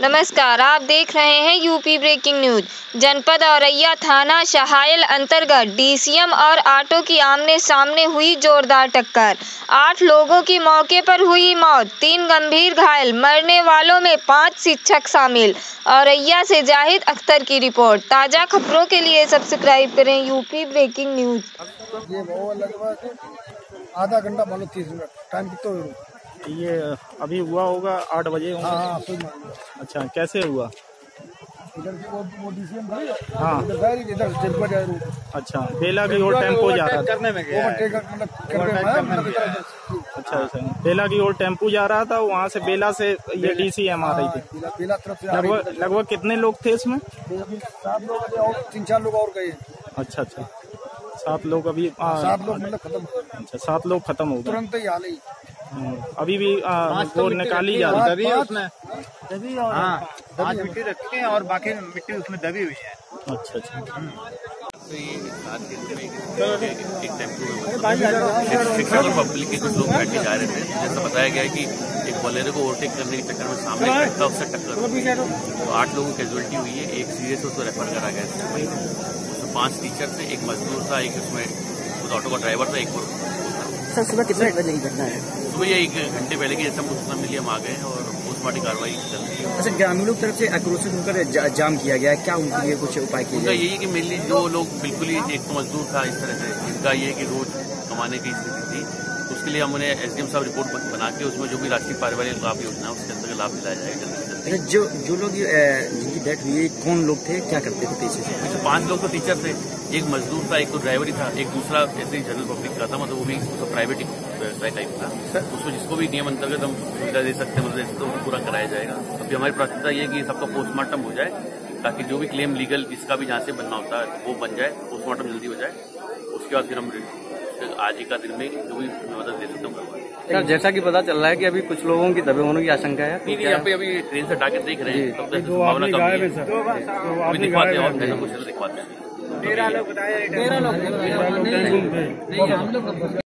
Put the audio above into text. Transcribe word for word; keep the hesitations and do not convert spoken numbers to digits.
नमस्कार, आप देख रहे हैं यूपी ब्रेकिंग न्यूज। जनपद औरैया थाना सहायल अंतर्गत डीसीएम और ऑटो की आमने सामने हुई जोरदार टक्कर। आठ लोगों की मौके पर हुई मौत, तीन गंभीर घायल, मरने वालों में पांच शिक्षक शामिल। औरैया से जाहिद अख्तर की रिपोर्ट। ताज़ा खबरों के लिए सब्सक्राइब करें यूपी ब्रेकिंग न्यूज। ये वो लगभग आधा घंटा मान लो तीस मिनट टाइम कितना ये अभी हुआ होगा आठ बजे। हाँ हाँ कोई अच्छा, कैसे हुआ? इधर वो वो डीसीएम था, हाँ इधर इधर टेम्पो जा रहा है। अच्छा, बेला की ओर टेम्पो जा रहा था। करने में गया है। मतलब करने में अच्छा अच्छा, बेला की ओर टेम्पो जा रहा था, वहाँ से बेला से ये डीसीएम आ रही थी। बेला तरफ से लगभग लगभग कितने लोग थे इसमें? सात लोग और तीन चार लोग और गए। अच्छा अच्छा, सात लोग अभी सात लोग मतलब खत्म। अच्छा, सात लोग खत्म हो गए तुरंत ही हाल ही। अभी भी आ, वो निकाली जा रही है उसमें। दबी और हाँ, पांच मिट्टी रखी है और बाकी मिट्टी उसमें दबी हुई है। अच्छा अच्छा, तो ये सात दिन में एक टेम्पो में शिक्षक और पब्लिक के कुछ लोग बैठे जा रहे थे। जैसा बताया गया है कि एक बोलेरो को ओवरटेक करने के चक्कर में सामने एक ट्रक से टक्कर, तो आठ लोगों की कैजुअलिटी हुई है। एक सीरियस उसको रेफर करा गया है। उसमें पांच टीचर थे, एक मजदूर था, एक उसमें उस ऑटो का ड्राइवर था, एक सर सुबह कितने बजे की घटना है? सुबह ये एक घंटे पहले की जैसा सूचना मिली हम आ गए और पोस्टमार्टम कार्रवाई चल रही है। अच्छा, ग्रामीणों की तरफ से आक्रोशित होकर जा, जाम किया गया है, क्या उनके लिए कुछ उपाय किए? उनका यही है कि मेनली जो लोग बिल्कुल ही एक तो मजदूर था इस तरह से, जिनका ये है कि रोज कमाने की स्थिति थी, उसके लिए हम उन्हें एसडीएम साहब रिपोर्ट बना के उसमें जो भी राष्ट्रीय पारिवारिक लाभ योजना है उसके अंतर्गत लाभ दिलाया जाएगा जल्दी से जल्दी। जो जो लोग जिनकी डेथ हुई है कौन लोग थे, क्या करते थे पेशे से? पांच लोग तो टीचर थे, एक मजदूर था, एक तो ड्राइवर ही था, एक दूसरा ऐसे ही जनरल पब्लिक का था, मतलब वो भी प्राइवेट व्यवसाय टाइप था। उसको जिसको भी नियम अंतर्गत हम सुविधा दे सकते हैं मतलब तो पूरा कराया जाएगा। अभी हमारी प्राथमिकता ये है कि सबका पोस्टमार्टम हो जाए ताकि जो भी क्लेम लीगल जिसका भी जहाँ से बनना होता है वो बन जाए, पोस्टमार्टम जल्दी हो जाए, उसके बाद फिर हम आज ही का दिन में जो भी मदद दे सकते हैं। सर, जैसा कि पता चल रहा है कि अभी कुछ लोगों की दबे होने की आशंका है। नहीं, यहाँ पे अभी ट्रेन से हटा के देख रहे हैं, तब तक संभावना कम है। अभी दिखवाते हैं और कुछ दिखवाते हैं।